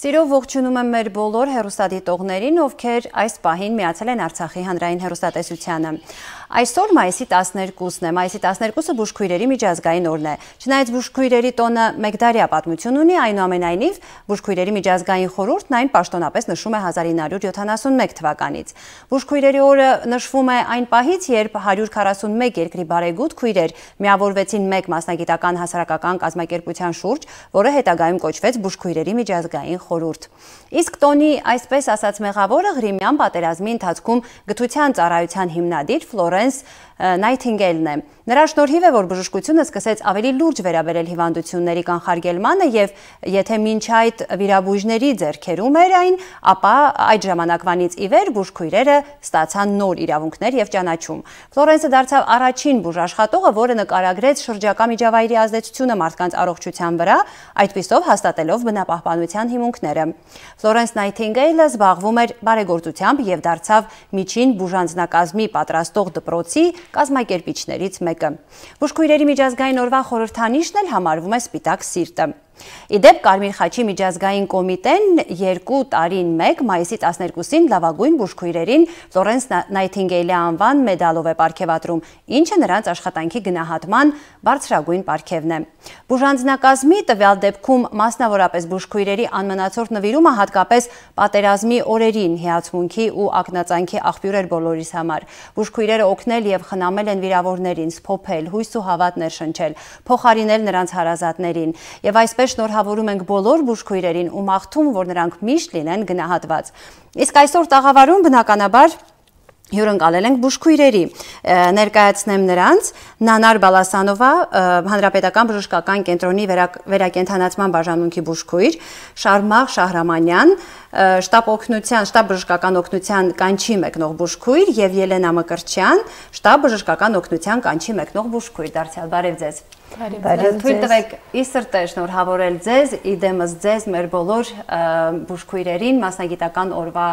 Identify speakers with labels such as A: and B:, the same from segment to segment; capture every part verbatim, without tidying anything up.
A: Սիրով ողջունում եմ մեր բոլոր հեռուստադիտողներին, ովքեր այս պահին միացել են Արցախի հանրային հեռուստատեսությանը։ Այսօր մայիսի տասներկուսն է, մայիսի տասներկուսը բուժքույրերի միջազգային օրն է։ Չնայած բուժքույրերի տոնը մեկդարյա պատմություն ունի, այնուամենայնիվ բուժքույրերի միջազգային խորհուրդն այն պաշտոնապես նշում է հազար ինը հարյուր յոթանասունմեկ թվականից։ Բուժքույրերի օրը նշվում է այն պահից, երբ հարյուր քառասունմեկ երկրի բարեգութ քույրեր միավորվեցին մեկ մասնագիտական հասարակական կազմակերպության շուրջ, որը հետագայում կոչվեց բուժքույրերի միջազգային խորհուրդ։ Իսկ տոնի այսպես ասած մեղավորը Ղրիմյան պատերազմի ընթացքում գթության ծառայության հիմնադիր Ֆլորենս Նայթինգեյլն է։ Նրա շնորհիվ է, որ բժշկությունը սկսեց ավելի լուրջ վերաբերել հիվանդությունների կանխարգելմանը եւ եթե մինչ այդ վիրաբույժների ձեռքերում էր այն, ապա այդ ժամանակվանից ի վեր բուժքույրերը ստացան նոր իրավունքներ եւ ճանաչում։ Ֆլորենսը դարձավ առաջին բուժաշխատողը, որը նկարագրեց շրջակա միջավայրի ազդեցությունը մարդկանց առողջության վրա, այդպիսով հաստատելով բնապահպանության հիմունքները։ Ֆլորենս Նայթինգեյլը զբաղվում էր բարեգործությամբ եւ դարձավ միջին բուժանձնակազմի պատրաստող դպրոցի կազմակերպիչներից մեկը։ Բուժքույրերի միջազգային օրվա խորհրդանիշն էլ համարվում է Սպիտակ սիրտը։ Իդեպ Կարմիր խաչի միջազգային կոմիտեն երկու տարին մեկ մայիսի տասներկուսին լավագույն բուժքույրերին Ֆլորենս Նայթինգեյլի անվան մեդալով է պարգևատրում, ինչը նրանց աշխատանքի գնահատման բարձրագույն պարգևն է։ Բուժանձնակազմի տվյալ դեպքում մասնավորապես բուժքույրերի անմնացորդ նվիրումը հատկապես պատերազմի օրերին հիացմունքի ու ակնածանքի աղբյուր էր բոլորիս համար։ Բուժքույրերը օգնել եւ խնամել են վիրավորներին, սփոփել, հույս ու հավատ ներշնչել, փոխարինել նրանց հարազատներին եւ այսպես շնորհավորում ենք բոլոր բուժքույրերին ու մաղթում, որ նրանք միշտ լինեն գնահատված։ Իսկ այսօր տաղավարում բնականաբար հյուրընկալել ենք բուժքույրերի, ներկայացնեմ նրանց Նանար Բալասանովա, Հանրապետական բժշկական կենտրոնի վերակենդանացման բաժանմունքի բուժքույր, Շարմաղ Շահրամանյան, շտաբ օգնության, շտաբ բժշկական օգնության կանչի մեկնող բուժքույր եւ Ելենա Մկրտչյան, շտաբ բժշկական օգնության կանչի մեկնող բուժքույր։ Դարձյալ բարև ձեզ։ Թույլ տվեք ի սրտե շնորհավորել ձեզ, իդեմս ձեզ մեր բոլոր բուժքույրերին մասնագիտական օրվա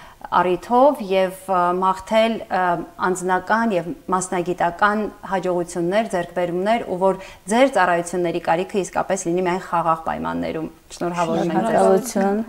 A: առիթով եւ մաղթել անձնական եւ մասնագիտական հաջողություններ, ձեռքբերումներ ու որ ձեր ծառայությունների կարիքը իսկապես լինի միայն խաղաղ պայմաններում։ Շնորհավորում ենք ձեզ։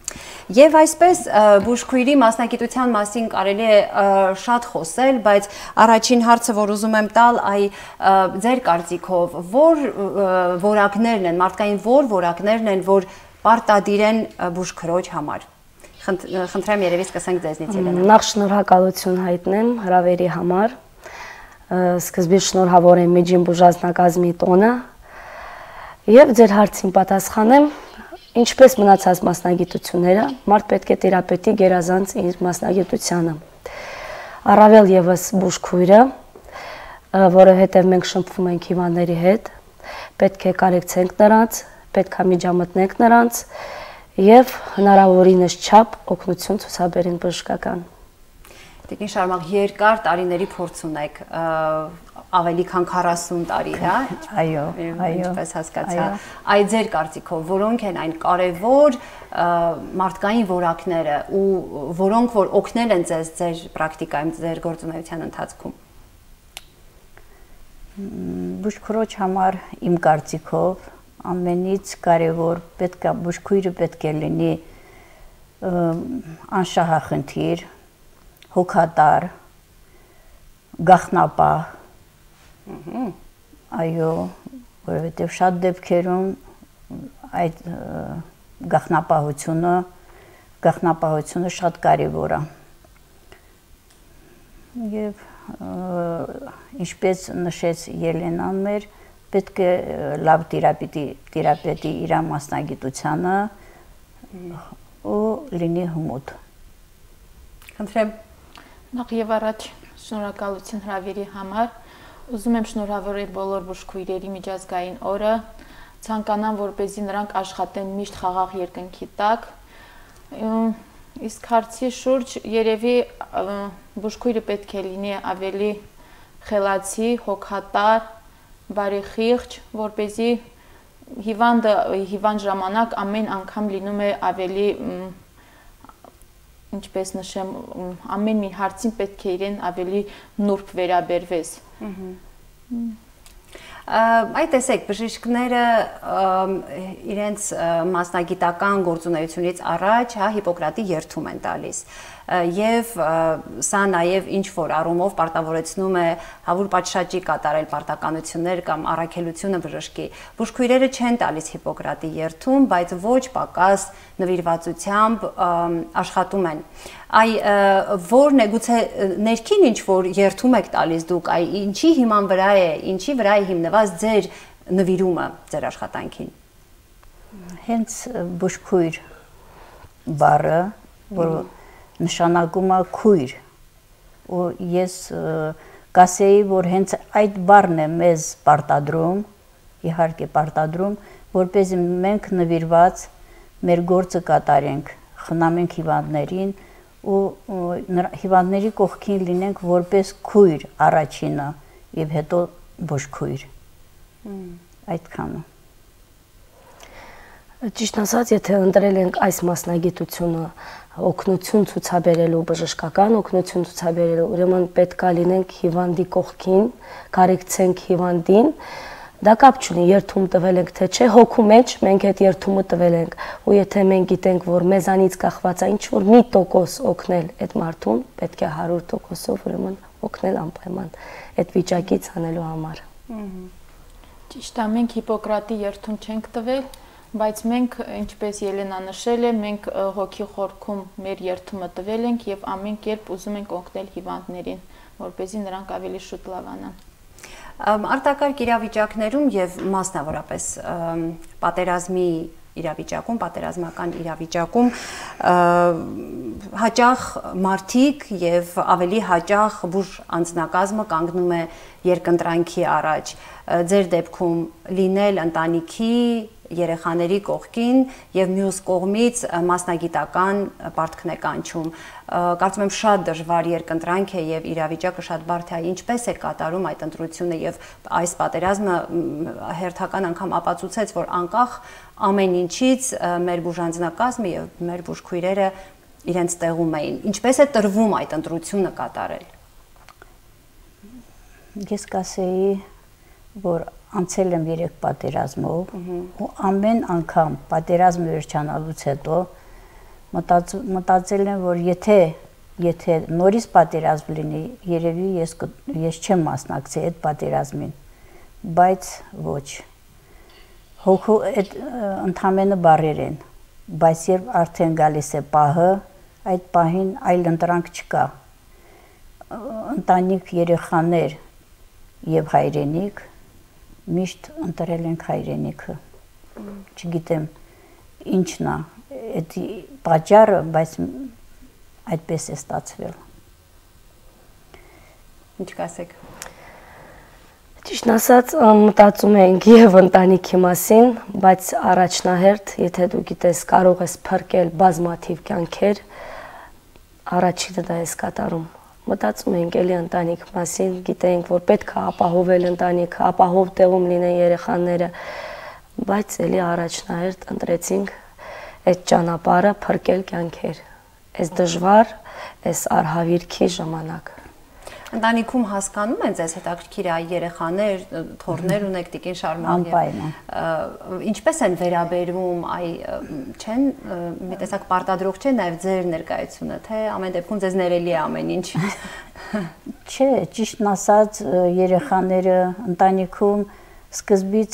A: Եվ այսպես բուժքույրի մասնագիտության մասին կարելի է շատ խոսել, բայց առաջին հարցը, որ ուզում եմ տալ, այ ձեր կարծիքով, որ որակներն են, մարդկային որ որակներն են, որ պարտադիր են բուժքրոջ համար։ Խնդրեմ երևի սկսենք ձեզնից Ելենա։
B: Նախ շնորհակալություն հայտնեմ հրավերի համար։ Սկզբից շնորհավորեմ միջին բուժանձնակազմի տոնը եւ ձեր հարցին պատասխանեմ, ինչպես մնացած մասնագիտությունները, մարդ պետք է թերապևտի գերազանց իր մասնագիտությանը։ Առավել եւս բուժքույրը, որովհետեւ մենք շփվում ենք հիվանդների հետ, պետք է կարեկցենք նրանց, պետք է միջամտնենք նրանց եւ հնարավորինս չափ օգնություն ցուցաբերենք բժշկական։
A: Տիկին Շարմաղ, երկար տարիների փորձ ունեք, ավելի քան քառասուն տարի, հա։
C: Այո, այո։
A: Ինչպես հասկացա։ Այ ձեր կարծիքով որոնք են այն կարևոր մարդկային որակները ու որոնք որ օգնել են ձեզ ձեր պրակտիկայում, ձեր գործունեության ընթացքում։
C: Բուժքրոջ համար իմ կարծիքով ամենից կարևոր պետք է բուժքույրը պետք է լինի անշահախնդիր, հոգատար, գաղտնապահ։ Այո, որովհետև շատ դեպքերում այդ գաղտնապահությունը, գաղտնապահությունը շատ կարևոր է։ Եվ ինչպես նշեց Ելենան մեր, պետք է լավ թերապևտի իր մասնագիտությանը ու լինի հմուտ։
A: Խնդրեմ։
D: Նախ եւ առաջ շնորհակալություն հրավերի համար։ Ուզում եմ շնորհավորել բոլոր բուժքույրերի միջազգային օրը, ցանկանամ, որպեսզի նրանք աշխատեն միշտ խաղաղ երկնքի տակ։ Իսկ հարցի շուրջ երևի բուժքույրը պետք է լինի ավելի խելացի, հոգատար, բարեխիղճ, որպեսզի հիվանդը հիվանդ ժամանակ ամեն անգամ լինում է ավելի, ինչպես նշեմ, ամեն մի հարցին պետք է իրեն ավելի նուրբ վերաբերվես։
A: Այ տեսեք, բժիշկները իրենց մասնագիտական գործունեությունից առաջ, հա, Հիպոկրատի երթում են տալիս։ Եվ սա նաև ինչ որ առումով պարտավորեցնում է հավուր պատշաճի կատարել պարտականություններ կամ առաքելությունը բժշկի։ Բուժքույրերը չեն տալիս Հիպոկրատի երթում, բայց ոչ պակաս նվիրվածությամբ աշխատում են։ Այ որն է գուցե ներքին ինչ որ երթում եք տալիս դուք, այ ինչի հիման վրա է, ինչի վրա է հիմնված ձեր նվիրումը ձեր աշխատանքին։
C: Հենց բուժքույր բառը, որ նշանակում է քույր, ու ես կասեի, որ հենց այդ բառն է մեզ պարտադրում, իհարկե պարտադրում, որպեսզի մենք նվիրված մեր գործը կատարենք, խնամենք հիվանդներին ու հիվանդների կողքին լինենք որպես քույր առաջինը եւ հետո բուժքույր։ Այդքանը։
B: Ճիշտ ասած, եթե ընտրել ենք այս մասնագիտությունը օգնություն ցուցաբերելու, բժշկական օգնություն ցուցաբերելու, ուրեմն պետք է լինենք հիվանդի կողքին, կարեկցենք հիվանդին, դա կապ չունի երթում տվել ենք թե չէ, հոգու մեջ մենք այդ երթումը տվել ենք, ու եթե մենք գիտենք, որ մեզանից կախված է ինչ որ մի տոկոս օգնել այդ մարդուն, պետք է հարյուր տոկոսով ուրեմն օգնել անպայման այդ վիճակից անելու համար։
D: Ճիշտ է, մենք Հիպոկրատի երթում չենք տվել, բայց մենք, ինչպես Ելենա նշել է, մենք հոգի խորքում մեր երթումը տվել ենք եւ ամեն կերպ ուզում ենք օգնել հիվանդներին, որպեսզի նրանք ավելի շուտ լավանան։
A: Արտակարգ իրավիճակներում եւ մասնավորապես պատերազմի իրավիճակում, պատերազմական իրավիճակում հաճախ մարդիկ եւ ավելի հաճախ բուժ անձնակազմը կանգնում է երկընտրանքի առաջ։ Ձեր դեպքում լինել ընտանիքի երեխաների կողքին եւ մյուս կողմից մասնագիտական պարտքն է կանչում։ Կարծում եմ շատ դժվար երկընտրանք է եւ իրավիճակը շատ բարդ է, ինչպես է կատարում այդ ընտրությունը եւ այս պատերազմը հերթական անգամ ապացուցեց, որ անկախ ամեն ինչից մեր բուժանձնակազմը եւ մեր բուժքույրերը իրենց տեղում էին։ Ինչպես է տրվում այդ ընտրությունը կատարել։
C: Ես կասեի, որ անցել եմ երեք պատերազմով ու ամեն անգամ պատերազմը վերջանալուց հետո մտածել եմ, որ եթե եթե նորից պատերազմ լինի, երևի ես ես չեմ մասնակցի այդ պատերազմին, բայց ոչ։ Հոգու այդ ընդամենը բառեր են, բայց երբ արդեն գալիս է պահը, այդ պահին այլ ընտրանք չկա։ Ընտանիք, երեխաներ եւ հայրենիք միշտ ընտրել ենք հայրենիքը, չգիտեմ ինչն է, այդ պատճառը, բայց այդպես է ստացվել։
A: Ինչ կասեք։
B: Ճիշտ ասած, մտածում ենք եւ ընտանիքի մասին, բայց առաջնահերթ, եթե դու գիտես, կարող ես փրկել բազմաթիվ կյանքեր, առաջինը դա ես կատարում։ Մտածում ենք էլի ընտանիք մասին, գիտենք, որ պետք է ապահովել ընտանիքը, ապահով տեղում լինեն երեխաները, բայց էլի առաջնահերթ ընտրեցինք այդ ճանապարհը փրկել կյանքեր։ Այս դժվար, այս արհավիրքի ժամանակ։
A: Ընտանիքում հասկանում են ձեզ հետաքրքիր է երեխաներ, թոռներ ունեք Տիկին Շարմաղ։ Ինչպես են վերաբերվում, այ չեն մի տեսակ պարտադրող չէ նաև ձեր ներկայությունը, թե ամեն դեպքում ձեզ ներելի է ամեն ինչ։
C: Չէ, ճիշտն ասած, երեխաները ընտանիքում սկզբից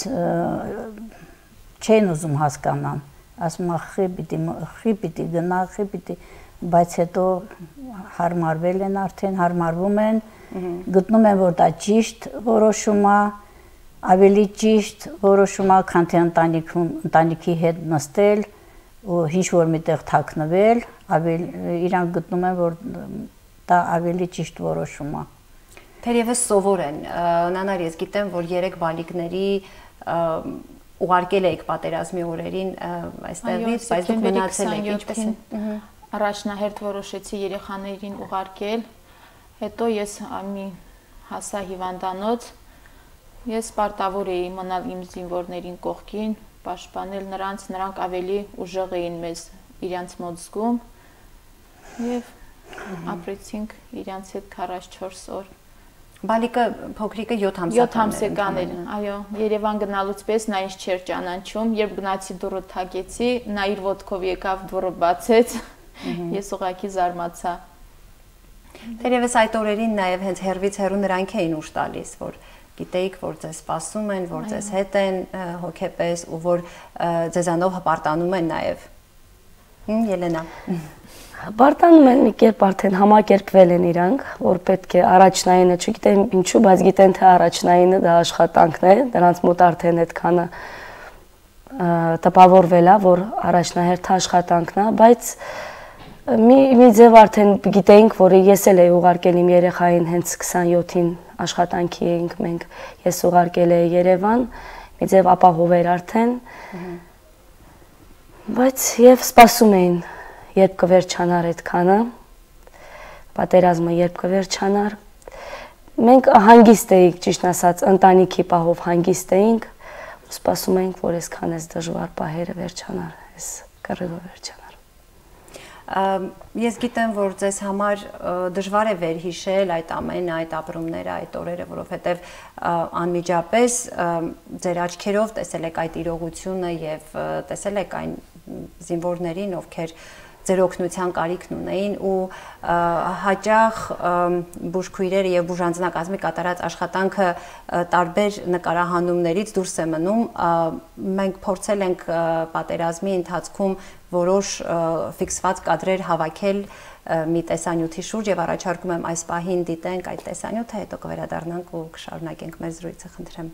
C: չեն ուզում հասկանան, ասում են խի պիտի խի պիտի գնա, խի պիտի, բայց հետո հարմարվել են արդեն, հարմարվում են, գտնում են, որ դա ճիշտ որոշում է, ավելի ճիշտ որոշում է, քան թե ընտանիքում, ընտանիքի հետ նստել ու ինչ-որ միտեղ թաքնվել, իրանք գտնում են, որ դա ավելի ճիշտ որոշում է։
A: Թերևս սովոր են, Նանար, ես գիտեմ, որ երեք բալիկների ուղարկել եք պատերազմի օրերին այստեղից, բայց դուք մնացել եք, ինչպես է։
D: Առաջնահերթ որոշեցի երեխաներին ուղարկել, հետո ես մի հասա հիվանդանոց, ես պարտավոր էի մնալ իմ զինվորներին կողքին, պաշտպանել նրանց, նրանք ավելի ուժեղ էին մեզ իրենց մոտ զգում եւ ապրեցինք իրենց հետ քառասունչորս օր։
A: Բալիկը փոքրիկը յոթ
D: յոթ ամսական էր, այո, Երևան գնալուց պես նա ինձ չէր ճանաչում, երբ գնացի դուռը թակեցի, նա իր ոտքով եկավ դուռը բացեց, ես ուղղակի զարմացա։
A: Թերևս այդ օրերին նաև հենց հերվից հեռու նրանք էին ուշ տալիս, որ գիտեիք, որ ձեզ սպասում են, որ ձեզ հետ են հոգեպես ու որ ձեզանով հպարտանում են նաև։ Ելենա։
B: Հպարտանում են մի կերպ արդեն համակերպվել են իրանք, որ պետք է առաջնայինը, չգիտեմ ինչու, բայց գիտեն թե առաջնայինը դա աշխատանքն է, դրանց մոտ արդեն այդքանը տպավորվել է, որ առաջնահերթ աշխատանքն է, բայց մի մի ձև արդեն գիտեինք, որ ես էլ էի ուղարկել իմ երեխային հենց քսանյոթին աշխատանքի էինք մենք, ես ուղարկել էի Երևան, մի ձև ապահով էր արդեն, բայց եւ սպասում էին երբ կվերջանար այդքանը, պատերազմը երբ կվերջանար, մենք հանգիստ էինք, ճիշտ ասած, ընտանիքի պահով հանգիստ էինք, սպասում էինք, որ այսքան այս դժվար պահերը վերջանար, այս կռիվը վերջանար։
A: Ես գիտեմ, որ ձեզ համար դժվար է վերհիշել այդ ամենը, այդ ապրումները, այդ օրերը, որովհետև անմիջապես ձեր աչքերով տեսել եք այդ իրողությունը եւ տեսել եք այն զինվորներին, ովքեր ձեր օգնության կարիքն ունեին ու հաճախ բուժքույրերը եւ բուժանձնակազմի կատարած աշխատանքը տարբեր նկարահանումներից դուրս է մնում։ Մենք փորձել ենք պատերազմի ընթացքում որոշ ֆիքսված կադրեր հավաքել մի տեսանյութի շուրջ եւ առաջարկում եմ այս պահին դիտենք այդ տեսանյութը, հետո կվերադառնանք ու կշարունակենք մեր զրույցը, խնդրեմ։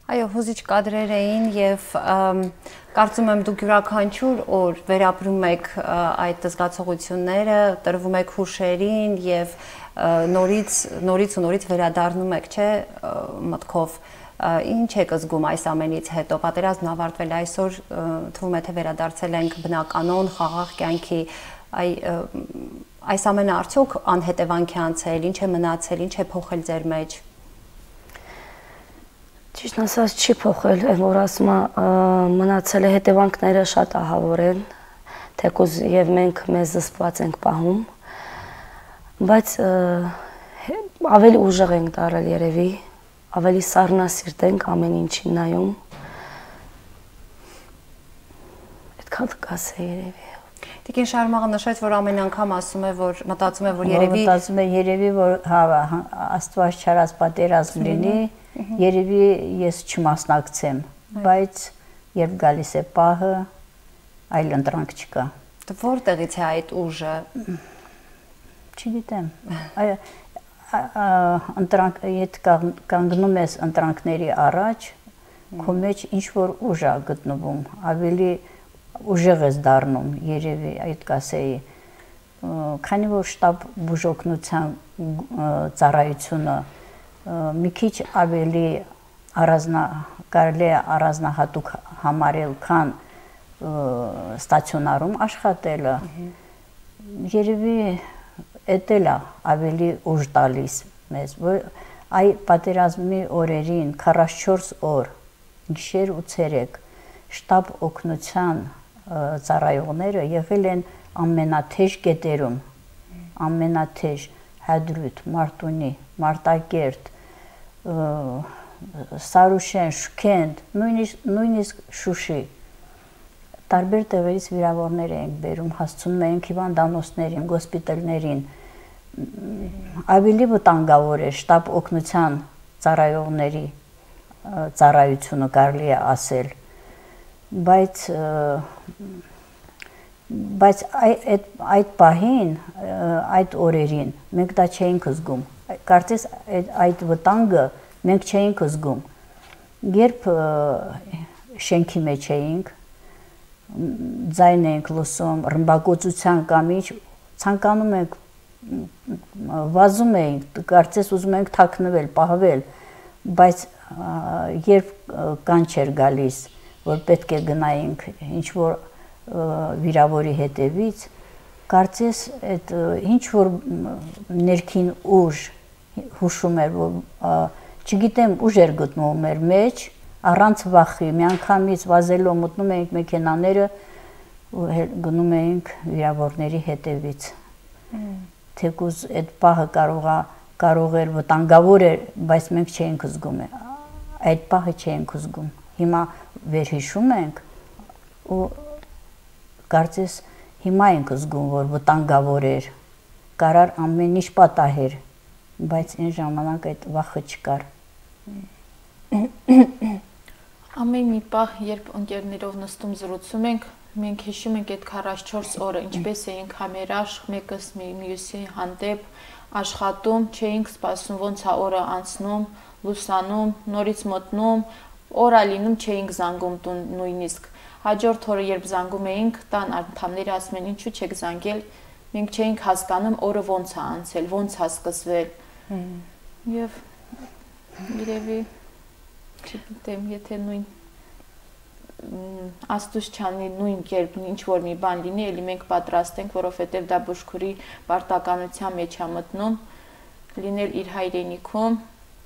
A: Այո, հուզիչ կադրեր էին եւ կարծում եմ դուք յուրաքանչյուր օր վերապրում եք այդ զգացողությունները, տրվում եք հուշերին եւ նորից նորից ու նորից վերադառնում եք, չէ, մտքով ինչ եք զգում այս ամենից հետո։ Պատերազմն ավարտվել է, այսօր թվում է թե վերադարձել ենք բնականon, խաղաղ կյանքի, այ այս ամենը արդյոք անհետևանք է անցել, ինչ է մնացել, ինչ է փոխել ձեր մեջ։
B: Ճիշտ ասած չի փոխել, որ ասում մնացել է հետևանքները շատ ահավոր են, թեկուզ եւ մենք մեզ զսպված ենք պահում, բայց ավելի ուժեղ ենք դարել երևի, ավելի սառնասիրտ ենք ամեն ինչին նայում։ Այդքան կասեի երևի։
A: Տիկին Շարմաղը նշեց, որ ամեն անգամ ասում է, որ մտածում է, որ երևի
C: մտածում է երևի, որ հա Աստված չարած պատերազմ լինի, երևի ես չմասնակցեմ, բայց երբ գալիս է պահը, այլ ընտրանք չկա։
A: Որտեղից է այդ ուժը։
C: Չգիտեմ։ Ընտրանք, եթե կանգնում ես ընտրանքների առաջ, քո մեջ ինչ որ ուժ է գտնվում, ավելի ուժեղ ես դառնում, երևի այդ կասեի, քանի որ շտաբ բուժօգնության ծառայությունը մի քիչ ավելի առանձնա կարելի է առանձնահատուկ համարել, քան ստացիոնարում աշխատելը, երևի էդ էլ է ավելի ուժ տալիս մեզ, որ այ պատերազմի օրերին քառասունչորս օր, գիշեր ու ցերեկ, շտաբ օգնության ծառայողները եղել են ամենաթեժ կետերում, ամենաթեժ Հադրութ, Մարտունի, Մարտակերտ, Սարուշեն, Շուքենտ, նույնիսկ Շուշի, տարբեր տեղերից վիրավորներ էինք բերում, հասցնում էինք հիվանդանոցներին, գոսպիտալներին, ավելի վտանգավոր է շտաբ օգնության ծառայողների ծառայությունը կարելի է ասել, բայց բայց այդ պահին, այդ օրերին մենք դա չէինք զգում, կարծես այդ վտանգը մենք չէինք զգում, երբ շենքի մեջ էինք, ձայն էինք լսում, ռմբակոծության կամ ինչ, ցանկանում ենք, վազում էինք, կարծես ուզում ենք թաքնվել, պահվել, բայց երբ կանչ էր գալիս, որ պետք է գնայինք ինչ-որ վիրավորի հետևից, կարծես այդ ինչ-որ ներքին ուժ հուշում էր, որ չգիտեմ ուժ էր գտնում մեր մեջ, առանց վախի, միանգամից վազելով մտնում էինք մեքենաները ու գնում էինք վիրավորների հետևից։ Թեկուզ այդ պահը կարող էր վտանգավոր էր, բայց մենք չէինք զգում, այդ պահը չէինք զգում։ Հիմա վերհիշում ենք ու կարծես հիմա ենք զգում, որ վտանգավոր էր, կարար ամեն ինչ պատահեր, բայց այն ժամանակ այդ վախը չկար։
D: Ամեն մի պահ, երբ ընկերներով նստում զրուցում ենք, մենք հիշում ենք այդ քառասունչորս օրը, ինչպես էինք համերաշխ, մեկս մյուսի հանդեպ աշխատում, չէինք սպասում ոնց է օրը անցնում, լուսանում, նորից մտնում, օրա լինում չէինք զանգում տուն նույնիսկ, հաջորդ օրը երբ զանգում էինք, տան անդամները ասում են ինչու չեք զանգել, մենք չէինք հասկանում օրը ոնց է անցել, ոնց է սկսվել, եւ երևի չգիտեմ, եթե նույն Աստուծյանի նույն կերպ ինչ որ մի բան լինի, էլի մենք պատրաստ ենք, որովհետեւ դա բուժքուրի պարտականության մեջ է մտնում, լինել իր հայրենիքում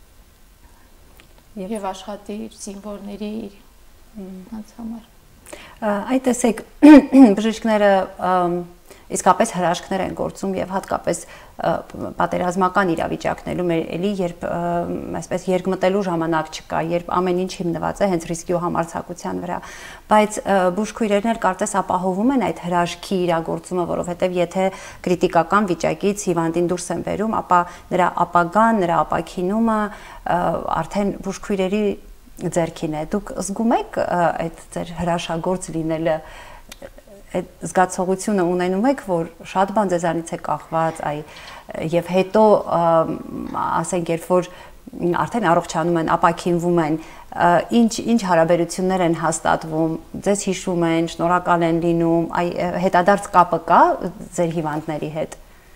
D: եւ աշխատի իր զինվորների իր անց համար։
A: Այ տեսեք, բժիշկները իսկապես հրաշքներ են գործում եւ հատկապես պատերազմական իրավիճակներում էլի երբ այսպես երկմտելու ժամանակ չկա, երբ ամեն ինչ հիմնված է հենց ռիսկի ու համարձակության վրա, բայց բուժքույրերն էլ կարծես ապահովում են այդ հրաշքի իրագործումը, որովհետեւ եթե կրիտիկական վիճակից հիվանդին դուրս են բերում, ապա նրա ապագան, նրա ապաքինումը արդեն բուժքույրերի ձեռքին է։ Դուք զգում եք այդ ձեր հրաշագործ լինելը, այդ զգացողությունը ունենում եք, որ շատ բան ձեզանից է կախված, այ եւ հետո ասենք երբ որ արդեն առողջանում են, ապաքինվում են, ինչ ինչ հարաբերություններ են հաստատվում, ձեզ հիշում են, շնորհակալ են լինում, այ հետադարձ կապը կա ձեր հիվանդների հետ։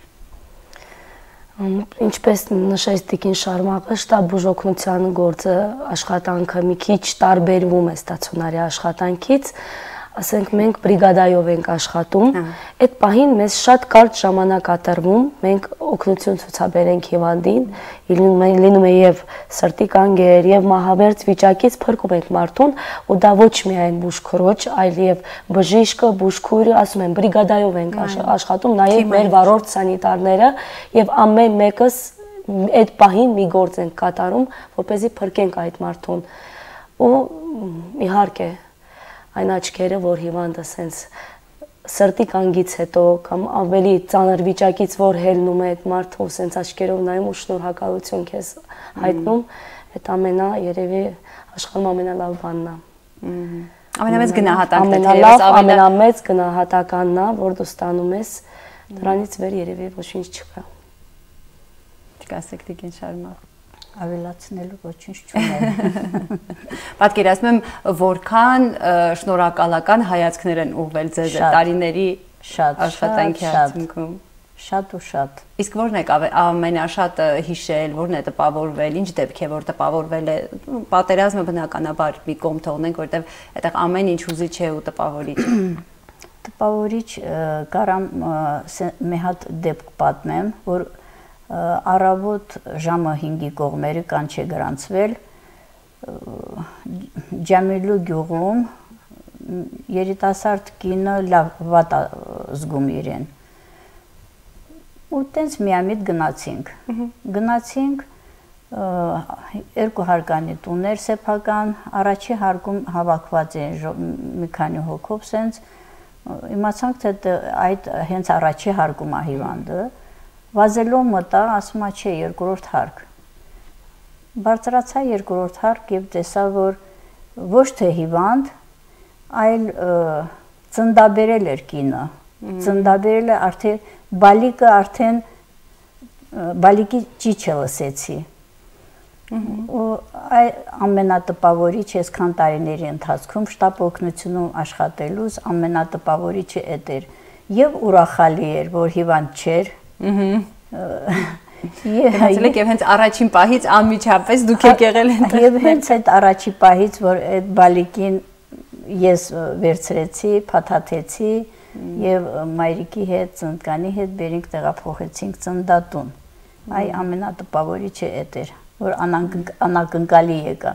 B: Ինչպես նշեց Տիկին Շարմակը, շտաբ բուժօգնության գործը աշխատանքը մի քիչ տարբերվում է ստացիոնարի աշխատանքից, ասենք մենք բրիգադայով ենք աշխատում, այդ պահին մեզ շատ կարճ ժամանակ է տրվում, մենք օգնություն ցուցաբերենք հիվանդին, լինում է եւ սրտի կանգեր, եւ մահաբերձ վիճակից փրկում ենք մարդուն, ու դա ոչ միայն բուժքրոջ, այլ եւ բժիշկը, բուժքույրը, ասում են, բրիգադայով ենք աշխատում, նաեւ մեր վարորդ սանիտարները, եւ ամեն մեկս այդ պահին մի գործ ենք կատարում, որպեսզի փրկենք այդ մարդուն։ Ու իհարկե այն աչքերը, որ հիվանդը սենց սրտի կանգից հետո կամ ավելի ծանր վիճակից, որ հելնում է այդ մարդը, սենց աչքերով նայում ու շնորհակալություն քեզ հայտնում, այդ ամենա երևի աշխարհում ամենալավ բանն է։
A: Ամենամեծ գնահատակն է,
B: ամենալավ, ամենամեծ գնահատականն է, որ դու ստանում ես, դրանից վեր երևի ոչինչ չկա։
A: Չկասեք Տիկին Շարմակ։
C: Ավելացնելու ոչինչ չունեմ։
A: Պատկերացնում եմ, որքան շնորհակալական հայացքներ են ուղղվել ձեզ տարիների աշխատանքի արդյունքում։
C: Շատ ու շատ։
A: Իսկ ո՞րն է ամենաշատը հիշել, ո՞րն է տպավորվել, ինչ դեպք է, որ տպավորվել է։ Պատերազմը բնականաբար մի կողմ թողնենք, որտեղ այդտեղ ամեն ինչ հուզիչ է ու տպավորիչ։
C: Տպավորիչ կարամ մի հատ դեպք պատմեմ, որ առավոտ ժամը հինգի կողմերը կանչ է գրանցվել Ջամիլու գյուղում երիտասարդ կինը լավ վատ զգում իրեն ու տենց միամիտ գնացինք գնացինք երկու հարկանի տուներ սեփական առաջի հարկում հավաքված են մի քանի հոգով սենց իմացանք թե այդ հենց առաջի հարկում է հիվանդը Վազելով մտա, ասում է չէ, երկրորդ հարկ։ Բարձրացա երկրորդ հարկ եւ տեսա, որ ոչ թե հիվանդ, այլ ծնդաբերել էր կինը։ Ծնդաբերել է արդեն բալիկը արդեն բալիկի ճիչը լսեցի։ Ու այ ամենատպավորիչ այսքան տարիների ընթացքում շտապ օգնությունում աշխատելուց ամենատպավորիչը էդ էր։ Եվ ուրախալի էր, որ հիվանդ չէր։
A: Եվ հենց առաջին պահից անմիջապես դուք եք եղել այնտեղ։
C: Եվ հենց այդ առաջի պահից, որ այդ բալիկին ես վերցրեցի, փաթաթեցի եւ մայրիկի հետ, ծնկանի հետ բերինք տեղափոխեցինք ծնդատուն։ Այ ամենատպավորիչը էդ էր, որ անակնկալի եկա։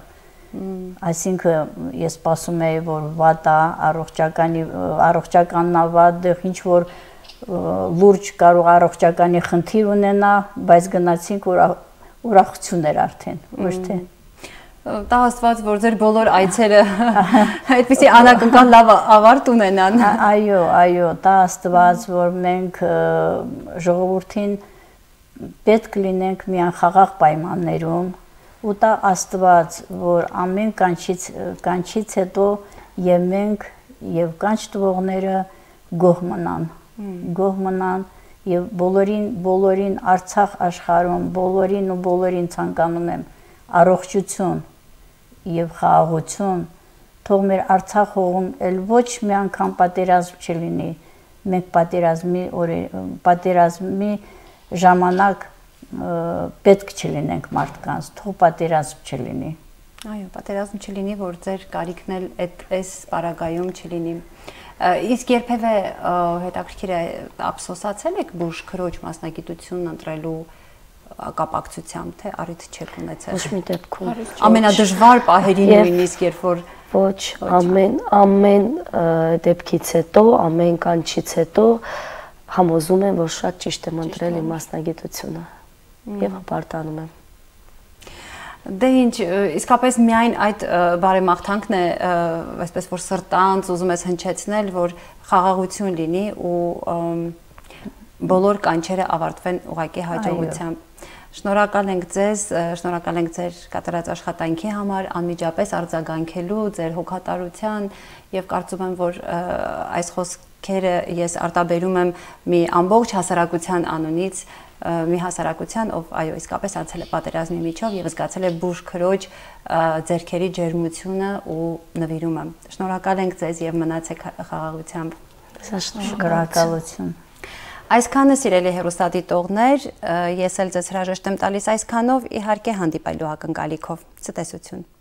C: Այսինքն ես սպասում էի, որ վատա, առողջականի առողջականն վատ, ինչ որ լուրջ կարող առողջականի խնդիր ունենա, բայց գնացինք ուրախություն էր արդեն, ոչ թե։
A: Տա Աստված, որ ձեր բոլոր այցերը այդպիսի անակնկալ լավ ավարտ ունենան։
C: Այո, այո, տա Աստված, որ մենք ժողովրդին պետք լինենք միան խաղաղ պայմաններում, ու տա Աստված, որ ամեն կանչից կանչից հետո եւ մենք եւ կանչ տվողները գոհ մնան։ Գոհ մնան եւ բոլորին բոլորին Արցախ աշխարհում բոլորին ու բոլորին ցանկանում եմ առողջություն եւ խաղաղություն թող մեր Արցախ հողում էլ ոչ մի անգամ պատերազմ չլինի մենք պատերազմի պատերազմի ժամանակ պետք չլինենք մարդկանց թող պատերազմ չլինի
A: այո պատերազմ չլինի որ ձեր կարիքն էլ այդպես պարագայում չլինի Իսկ երբևէ հետաքրքիր է ափսոսացել եք բուժքրոջ մասնագիտությունն ընտրելու կապակցությամբ, թե առիթ չեք ունեցել։
B: Ոչ մի դեպքում։
A: Ամենադժվար պահերին նույնիսկ երբ որ
B: ոչ ամեն ամեն դեպքից հետո, ամեն կանչից հետո համոզում եմ, որ շատ ճիշտ եմ ընտրել իմ մասնագիտությունը եւ հպարտանում եմ։
A: Դե ինչ, իսկապես միայն այդ բարեմաղթանքն է, այսպես որ սրտանց ուզում ես հնչեցնել, որ խաղաղություն լինի ու բոլոր կանչերը ավարտվեն ուղղակի հաջողությամբ։ Շնորհակալ ենք ձեզ, շնորհակալ ենք ձեր կատարած աշխատանքի համար, անմիջապես արձագանքելու, ձեր հոգատարության եւ կարծում եմ, որ այս խոսքերը ես արտաբերում եմ մի ամբողջ հասարակության անունից մի հասարակության, ով այո, իսկապես անցել է պատերազմի միջով եւ զգացել է բուժ քրոջ ձեռքերի ջերմությունը ու նվիրումը։ Շնորհակալ ենք ձեզ եւ մնացեք խաղաղությամբ։
C: Շնորհակալություն։
A: Այսքանը սիրելի հեռուստադիտողներ, ես էլ ձեզ հրաժեշտ եմ տալիս այսքանով, իհարկե հանդիպելու ակնկալիքով։ Ցտեսություն։